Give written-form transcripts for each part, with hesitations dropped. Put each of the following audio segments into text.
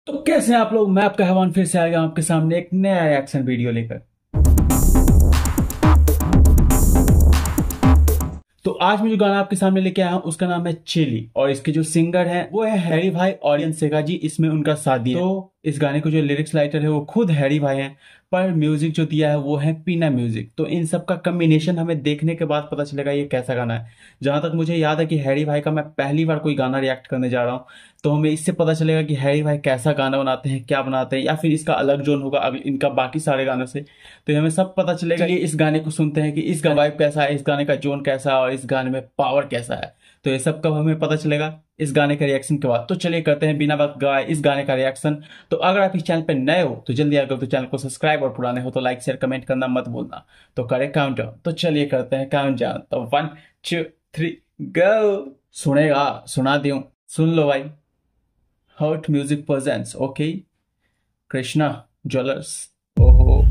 तो कैसे हैं आप लोग। मैं आपका हैवान फिर से आ गया आपके सामने एक नया रिएक्शन वीडियो लेकर। तो आज मैं जो गाना आपके सामने लेके आया हूँ उसका नाम है चिली और इसके जो सिंगर हैं वो है हैरी भाई और आर्यन सेगा जी। इसमें उनका साथ दिया। तो इस गाने को जो लिरिक्स राइटर है वो खुद हैरी भाई हैं, पर म्यूजिक जो दिया है वो है पीना म्यूजिक। तो इन सब का कम्बिनेशन हमें देखने के बाद पता चलेगा ये कैसा गाना है। जहां तक मुझे याद है कि हैरी भाई का मैं पहली बार कोई गाना रिएक्ट करने जा रहा हूँ, तो हमें इससे पता चलेगा कि हैरी भाई कैसा गाना बनाते हैं, क्या बनाते हैं, या फिर इसका अलग जोन होगा इनका बाकी सारे गानों से। तो हमें सब पता चलेगा। ये इस गाने को सुनते हैं कि इस वाइब कैसा है, इस गाने का जोन कैसा है और इस गाने में पावर कैसा है। तो ये सब कब हमें पता चलेगा, इस गाने के रिएक्शन के बाद। तो चलिए करते हैं बिना वक्त गवाए इस गाने का रिएक्शन। तो अगर आप इस चैनल पे नए हो तो जल्दी आकर तो चैनल को सब्सक्राइब, और पुराने हो तो लाइक शेयर कमेंट करना मत भूलना। तो करें काउंटडाउन। तो चलिए करते हैं काउंटडाउन। तो 1 2 3 गो। सुनेगा, सुना दूं, सुन लो भाई। Hot music presents, okay, Krishna jewellers. ओहो,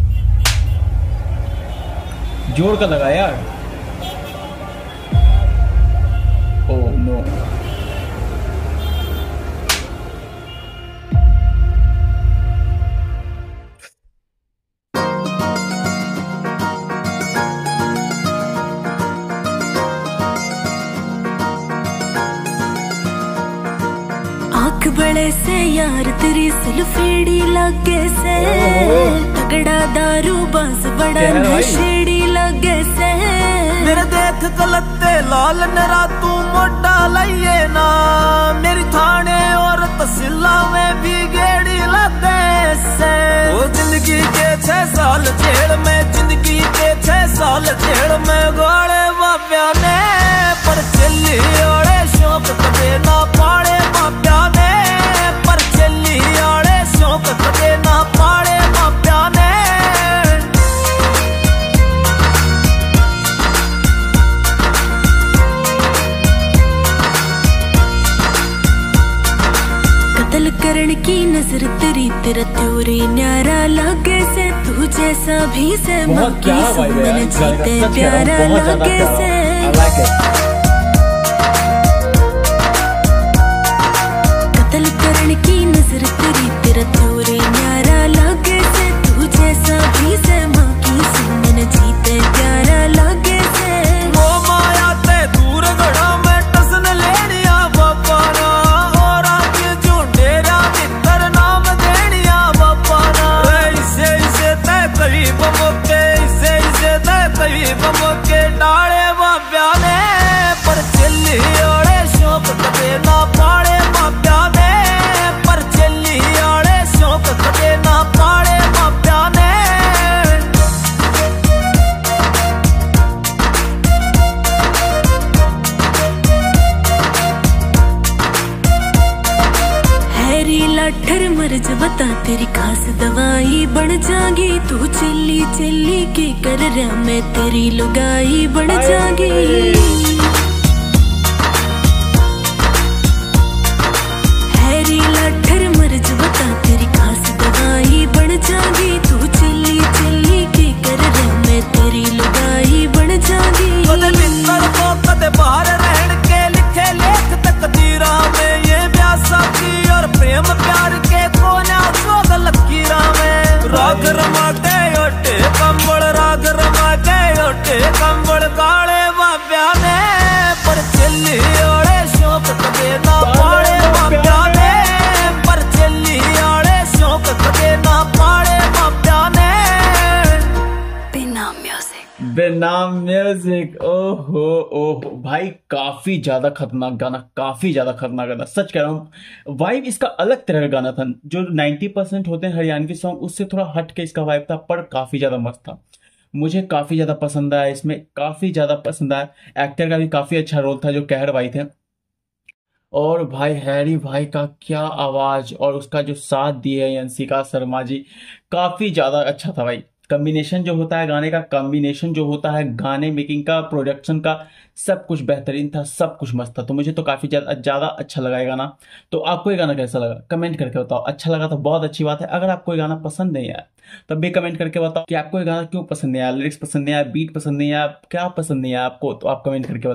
जोर का लगा यार। Oh no. आंख बड़े से यार तेरी सुल्फेड़ी लगे से, तगड़ा दारू बास बड़ा नशेड़ी लगे से। मेरे देख गलते लाल नरा तू मोटा लइए ना, मेरी थाने और तहसीला में भी गेड़ी लगे से। वो जिंदगी के 6 साल जेल में, जिंदगी के 6 साल जेल में गाड़े बाप्या ने, पर चली ओड़े शौक कदे ना पाड़े बाप्या ने, पर चली ओड़े शौक कदे ना पाड़े बाप्या ने। कत्ल करण की नजर तेरी, तेरा त्योरी न्यारा लगे से। तू जैसा भी से मक्की सुमन जीते प्यारा लगे से। कत्ल करण की नजर तेरी, तेरा त्योरी न्यारा लगे से। तू जैसा भी से मक्की सुमन जीते प्यारा लगे से। वो माया ते दूर गड़ा में टसन लेनिया बाबा ना, और आगे झुंडेरा मित्र नाम देनिया बाबा ना। इसे इसे तय करीब मौके, इसे इसे तय करीब मौके डाले बाब्या ने, पर चली ओड़े शौक कदे ना पाड़े बाब्या ने, पर चली ओड़े शौक कदे ना पाड़े बाब्या ने। हैरी लाठर मर्ज बता तेरी खास दवाई बन जागी। तू चिल्ली चिल्ली के कर रहा मैं तेरी लुगाई बन जागी। हैरी लाठर मर्ज बता तेरी खास दवाई बन जागी। तू चिल्ली चिल्ली के कर रहा मैं तेरी लुगाई बन जागी। कदे भीतर को कदे बाहर रहन के लिखे लेख तकदीरा में, ये प्यासा की और प्रेम प्यार के कोना सोग लकीरा में। राग रमा के ओटे कंबल, राग रमा के ओटे कंबल काले बाब्या ने, पर चली ओड़े शौक कदे ना पाड़े बाब्या ने, पर चली ओड़े शौक कदे ना पाड़े बाब्या ने। बिना म्यूजिक, बेनाम म्यूजिक। ओहो ओहो भाई, काफी ज्यादा खतरनाक गाना, काफी ज्यादा खतरनाक गाना, सच कह रहा हूँ। वाइब इसका अलग तरह का गाना था। जो 90% होते हैं हरियाणवी सॉन्ग उससे थोड़ा हट के इसका वाइब था, पर काफी ज्यादा मस्त था। मुझे काफी ज्यादा पसंद आया, इसमें काफी ज्यादा पसंद आया। एक्टर का भी काफी अच्छा रोल था जो कहर भाई थे। और भाई हैरी भाई का क्या आवाज, और उसका जो साथ दिए यंसिका शर्मा जी, काफी ज्यादा अच्छा था भाई। कॉम्बिनेशन जो होता है गाने का, कॉम्बिनेशन जो होता है गाने मेकिंग का, प्रोडक्शन का, सब कुछ बेहतरीन था, सब कुछ मस्त था। तो मुझे तो काफी ज्यादा ज्यादा अच्छा लगा ये गाना। तो आपको ये गाना कैसा लगा कमेंट करके बताओ। अच्छा लगा तो बहुत अच्छी बात है। अगर आपको ये गाना पसंद नहीं आया तब भी कमेंट करके बताओ कि आपको ये गाना क्यों पसंद नहीं आया, लिरिक्स पसंद नहीं आया, बीट पसंद नहीं आया, क्या पसंद नहीं आया आपको, तो आप कमेंट करके बताओ।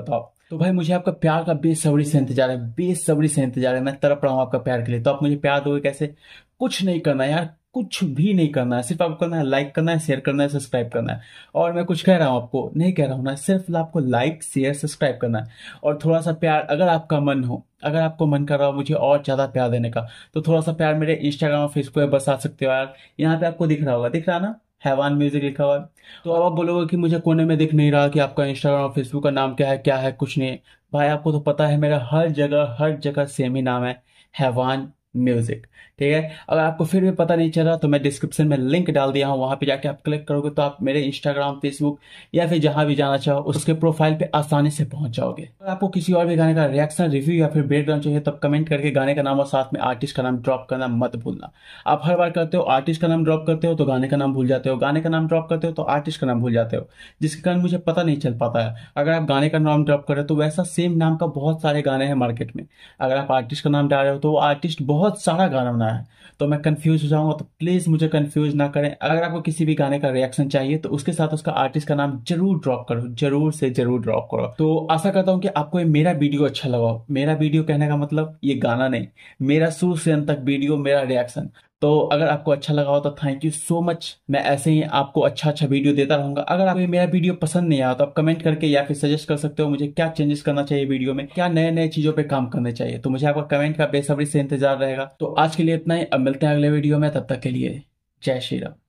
तो भाई मुझे आपका प्यार का बेसब्री से इंतजार है, बेसब्री से इंतजार है। मैं तड़प रहा हूँ आपका प्यार के लिए। तो आप मुझे प्यार दोगे कैसे? कुछ नहीं करना है यार, कुछ भी नहीं करना है। सिर्फ आपको करना है लाइक करना है, शेयर करना है, सब्सक्राइब करना है। और मैं कुछ कह रहा हूँ आपको नहीं कह रहा हूँ ना, सिर्फ आपको लाइक शेयर सब्सक्राइब करना है। और थोड़ा सा प्यार अगर आपका मन हो, अगर आपको मन कर रहा हो मुझे और ज्यादा प्यार देने का, तो थोड़ा सा प्यार मेरे इंस्टाग्राम और फेसबुक पे बसा सकते हो यार। यहाँ पे आपको दिख रहा होगा, दिख रहा है ना, हैवान म्यूजिक लिखा हुआ है। तो अब आप बोलोगे कि मुझे कोने में दिख नहीं रहा कि आपका इंस्टाग्राम और फेसबुक का नाम क्या है, कुछ नहीं है। भाई आपको तो पता है मेरा हर जगह सेम ही नाम है, हैवान म्यूजिक। ठीक है, अगर आपको फिर भी पता नहीं चल रहा तो मैं डिस्क्रिप्शन में लिंक डाल दिया हूँ, वहां पे जाके आप क्लिक करोगे तो आप मेरे इंस्टाग्राम फेसबुक या फिर जहां भी जाना चाहो उसके प्रोफाइल पे आसानी से पहुंच जाओगे। अगर आपको किसी और भी गाने का रिएक्शन, रिव्यू या फिर बैकग्राउंड चाहिए तब कमेंट करके गाने का नाम और साथ में आर्टिस्ट का नाम ड्रॉप करना मत भूलना। आप हर बार करते हो, आर्टिस्ट का नाम ड्रॉप करते हो तो गाने का नाम भूल जाते हो, गाने का नाम ड्रॉप करते हो तो आर्टिस्ट का नाम भूल जाते हो, जिसके कारण मुझे पता नहीं चल पाता है। अगर आप गाने का नाम ड्रॉप कर रहे हो तो वैसा सेम नाम का बहुत सारे गाने हैं मार्केट में। अगर आप आर्टिस्ट का नाम डाल रहे हो तो वो आर्टिस्ट बहुत सारा गाना बनाया है, तो मैं कंफ्यूज हो जाऊंगा। तो प्लीज मुझे कंफ्यूज ना करें। अगर आपको किसी भी गाने का रिएक्शन चाहिए तो उसके साथ उसका आर्टिस्ट का नाम जरूर ड्रॉप करो, जरूर से जरूर ड्रॉप करो। तो आशा करता हूं कि आपको ये मेरा वीडियो अच्छा लगा हो। मेरा वीडियो कहने का मतलब ये गाना नहीं, मेरा शुरू से अंत तक वीडियो, मेरा रिएक्शन। तो अगर आपको अच्छा लगा हो तो थैंक यू सो मच। मैं ऐसे ही आपको अच्छा वीडियो देता रहूंगा। अगर आपको मेरा वीडियो पसंद नहीं आया तो आप कमेंट करके या फिर सजेस्ट कर सकते हो मुझे क्या चेंजेस करना चाहिए वीडियो में, क्या नए नए चीजों पे काम करने चाहिए। तो मुझे आपका कमेंट का बेसब्री से इंतजार रहेगा। तो आज के लिए इतना ही, अब मिलते हैं अगले वीडियो में, तब तक के लिए जय श्री राम।